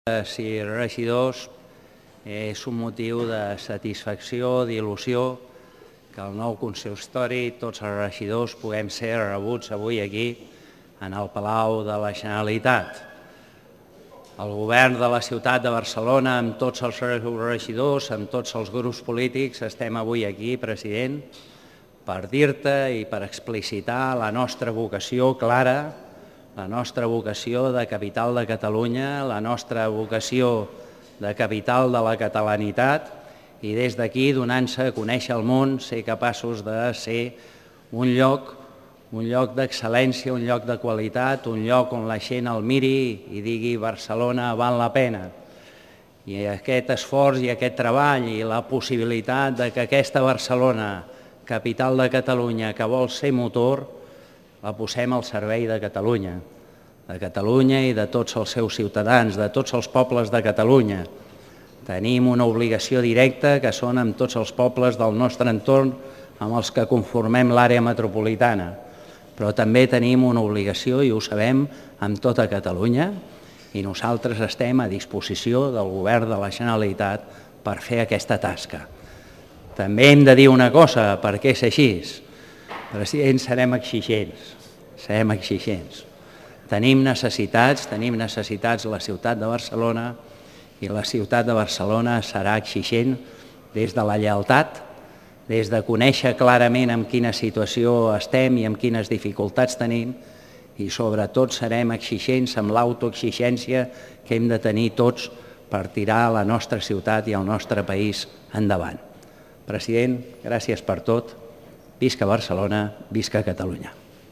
i regidors, és un motiu de satisfacció, d'il·lusió que el nou consistori, tots els regidors, puguem ser rebuts avui aquí en el Palau de la Generalitat. El govern de la ciutat de Barcelona, amb tots els regidors, amb tots els grups polítics, estem avui aquí, president, per dir-te i per explicitar la nostra vocació clara, la nostra vocació de capital de Catalunya, la nostra vocació de capital de la catalanitat i des d'aquí, donant-se a conèixer el món, ser capaços de ser un lloc d'excel·lència, un lloc de qualitat, un lloc on la gent el miri i digui Barcelona val la pena. I aquest esforç i aquest treball i la possibilitat de que aquesta Barcelona, capital de Catalunya, que vol ser motor, la posem al servei de Catalunya i de tots els seus ciutadans, de tots els pobles de Catalunya. Tenim una obligació directa que són amb tots els pobles del nostre entorn amb els que conformem l'àrea metropolitana, però també tenim una obligació, i ho sabem, amb tota Catalunya, i nosaltres estem a disposició del govern de la Generalitat per fer aquesta tasca. També hem de dir una cosa, perquè és així. President, serem exigents. Tenim necessitats la ciutat de Barcelona i la ciutat de Barcelona serà exigent des de la lleialtat, des de conèixer clarament en quina situació estem i amb quines dificultats tenim i sobretot serem exigents amb l'autoexigència que hem de tenir tots per tirar la nostra ciutat i el nostre país endavant. President, gràcies per tot. Visca Barcelona, visca Catalunya.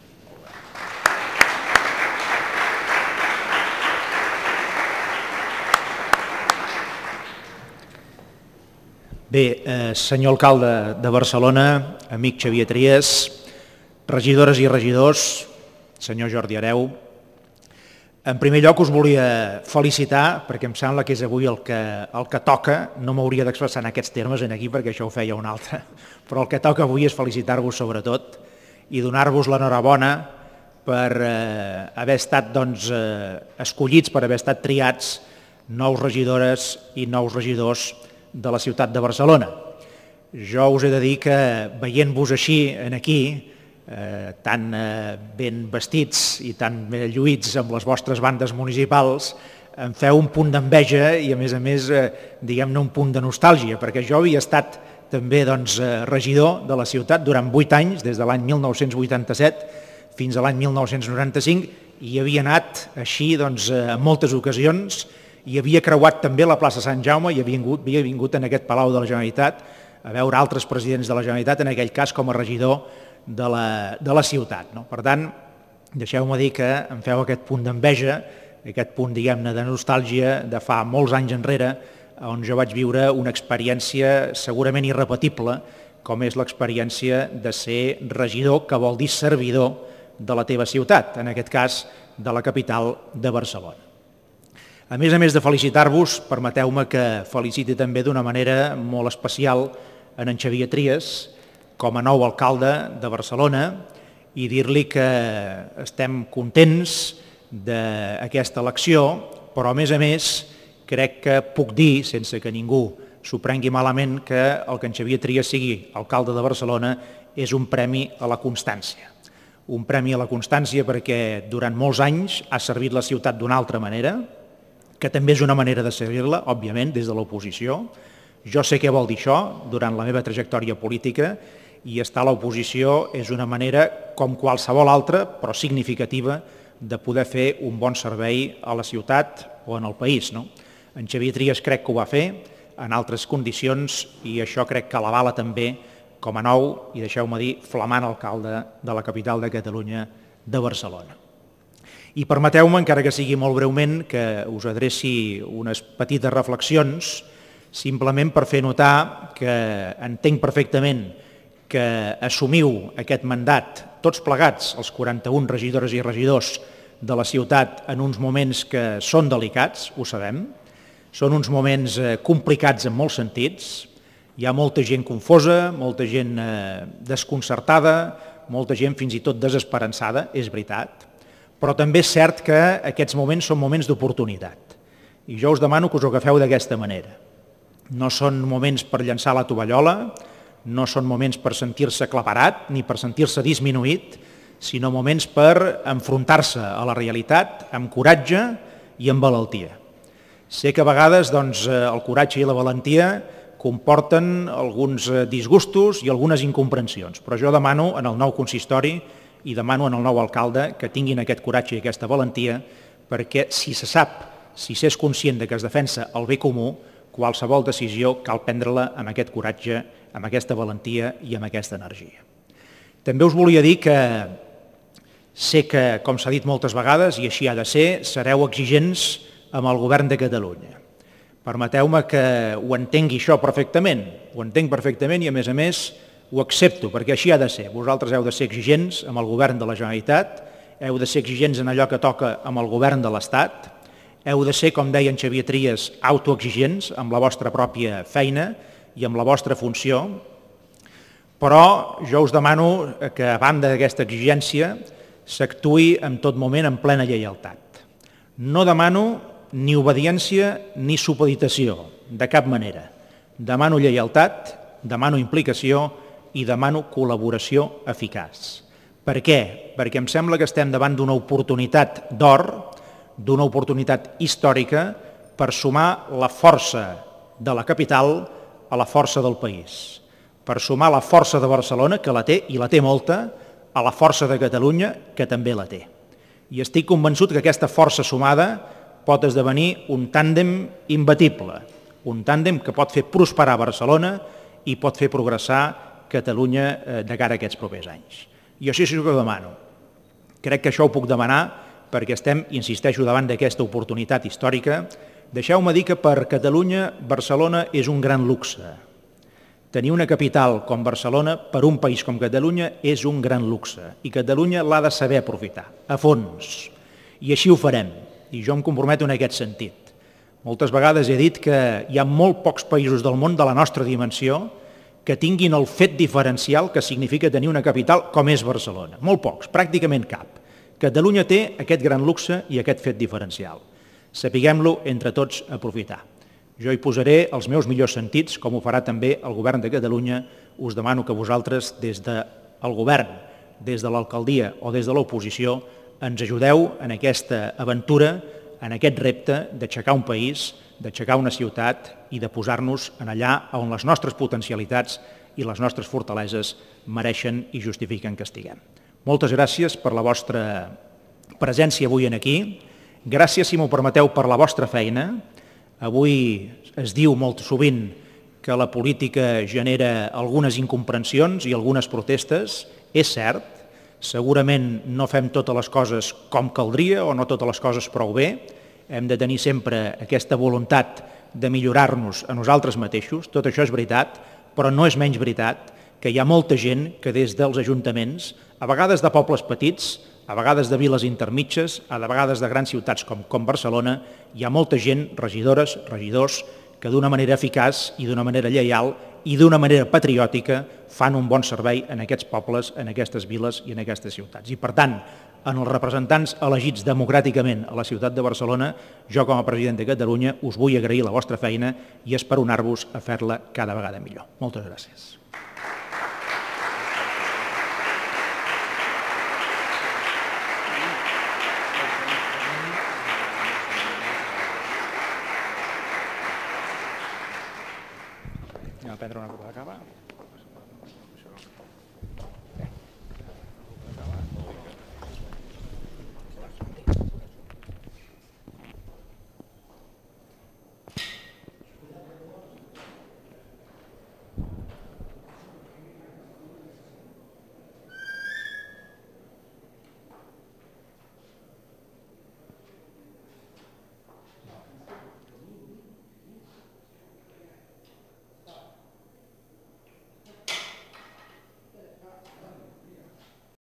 Bé, senyor alcalde de Barcelona, amic Xavier Trias, regidores i regidors, senyor Jordi Hereu, en primer lloc us volia felicitar perquè em sembla que és avui el que toca, no m'hauria d'expressar en aquests termes aquí perquè això ho feia un altre, però el que toca avui és felicitar-vos sobretot i donar-vos l'enhorabona per haver estat escollits, per haver estat triats nous regidores i nous regidors de la ciutat de Barcelona. Jo us he de dir que veient-vos així aquí, tan ben vestits i tan ben lluïts amb les vostres bandes municipals, em feu un punt d'enveja i a més, diguem-ne un punt de nostàlgia, perquè jo havia estat també regidor de la ciutat durant 8 anys, des de l'any 1987 fins a l'any 1995, i havia anat així en moltes ocasions i havia creuat també la plaça Sant Jaume i havia vingut en aquest Palau de la Generalitat a veure altres presidents de la Generalitat, en aquell cas com a regidor de la ciutat. Per tant, deixeu-me dir que em feu aquest punt d'enveja, aquest punt, diguem-ne, de nostàlgia de fa molts anys enrere, on jo vaig viure una experiència segurament irrepetible, com és l'experiència de ser regidor, que vol dir servidor de la teva ciutat, en aquest cas de la capital de Barcelona. A més de felicitar-vos, permeteu-me que feliciti també d'una manera molt especial en Xavier Trias, com a nou alcalde de Barcelona, i dir-li que estem contents d'aquesta elecció, però a més crec que puc dir, sense que ningú s'ho prengui malament, que el que en Xavier Trias sigui alcalde de Barcelona és un premi a la constància. Un premi a la constància perquè durant molts anys ha servit la ciutat d'una altra manera, que també és una manera de servir-la, òbviament, des de l'oposició. Jo sé què vol dir això durant la meva trajectòria política i estar a l'oposició és una manera, com qualsevol altra, però significativa, de poder fer un bon servei a la ciutat o en el país. En Xavier Trias crec que ho va fer en altres condicions i això crec que l'avala també com a nou, i deixeu-me dir, flamant alcalde de la capital de Catalunya, de Barcelona. I permeteu-me, encara que sigui molt breument, que us adreci unes petites reflexions, simplement per fer notar que entenc perfectament que assumiu aquest mandat tots plegats, els 41 regidores i regidors de la ciutat, en uns moments que són delicats, ho sabem, són uns moments complicats en molts sentits, hi ha molta gent confosa, molta gent desconcertada, molta gent fins i tot desesperançada, és veritat, però també és cert que aquests moments són moments d'oportunitat. I jo us demano que us ho agafeu d'aquesta manera. No són moments per llançar la tovallola, no són moments per sentir-se aclaparat ni per sentir-se disminuït, sinó moments per enfrontar-se a la realitat amb coratge i amb valentia. Sé que a vegades el coratge i la valentia comporten alguns disgustos i algunes incomprensions, però jo demano en el nou consistori i demano en el nou alcalde que tinguin aquest coratge i aquesta valentia, perquè si se sap, si s'és conscient que es defensa el bé comú, qualsevol decisió cal prendre-la amb aquest coratge, amb aquesta valentia i amb aquesta energia. També us volia dir que sé que, com s'ha dit moltes vegades, i així ha de ser, sereu exigents amb el govern de Catalunya. Permeteu-me que ho entengui això perfectament, ho entenc perfectament i a més ho accepto, perquè així ha de ser. Vosaltres heu de ser exigents amb el govern de la Generalitat, heu de ser exigents en allò que toca amb el govern de l'Estat, heu de ser, com deia en Xavier Trias, autoexigents amb la vostra pròpia feina i amb la vostra funció, però jo us demano que, a banda d'aquesta exigència, s'actuï en tot moment en plena lleialtat. No demano ni obediència ni supeditació, de cap manera. Demano lleialtat, demano implicació i demano col·laboració eficaç. Per què? Perquè em sembla que estem davant d'una oportunitat d'or, d'una oportunitat històrica per sumar la força de la capital a la força del país, per sumar la força de Barcelona, que la té i la té molta, a la força de Catalunya, que també la té. I estic convençut que aquesta força sumada pot esdevenir un tàndem imbatible, un tàndem que pot fer prosperar Barcelona i pot fer progressar Catalunya de cara a aquests propers anys. I això és el que demano. Crec que això ho puc demanar perquè estem, insisteixo, davant d'aquesta oportunitat històrica. Deixeu-me dir que per Catalunya Barcelona és un gran luxe. Tenir una capital com Barcelona per un país com Catalunya és un gran luxe i Catalunya l'ha de saber aprofitar, a fons. I així ho farem, i jo em comprometo en aquest sentit. Moltes vegades he dit que hi ha molt pocs països del món de la nostra dimensió que tinguin el fet diferencial que significa tenir una capital com és Barcelona. Molt pocs, pràcticament cap. Catalunya té aquest gran luxe i aquest fet diferencial. Sapiguem-lo entre tots aprofitar. Jo hi posaré els meus millors sentits, com ho farà també el govern de Catalunya. Us demano que vosaltres, des del govern, des de l'alcaldia o des de l'oposició, ens ajudeu en aquesta aventura, en aquest repte d'aixecar un país, d'aixecar una ciutat i de posar-nos en allà on les nostres potencialitats i les nostres fortaleses mereixen i justifiquen que estiguem. Moltes gràcies per la vostra presència avui aquí. Gràcies, si m'ho permeteu, per la vostra feina. Avui es diu molt sovint que la política genera algunes incomprensions i algunes protestes. És cert, segurament no fem totes les coses com caldria o no totes les coses prou bé. Hem de tenir sempre aquesta voluntat de millorar-nos a nosaltres mateixos. Tot això és veritat, però no és menys veritat que hi ha molta gent que des dels ajuntaments, a vegades de pobles petits, a vegades de viles intermitges, a vegades de grans ciutats com Barcelona, hi ha molta gent, regidores, regidors, que d'una manera eficaç i d'una manera lleial i d'una manera patriòtica fan un bon servei en aquests pobles, en aquestes viles i en aquestes ciutats. I per tant, en els representants elegits democràticament a la ciutat de Barcelona, jo com a president de Catalunya us vull agrair la vostra feina i esperonar-vos a fer-la cada vegada millor. Moltes gràcies. Anem a prendre una copa de cava.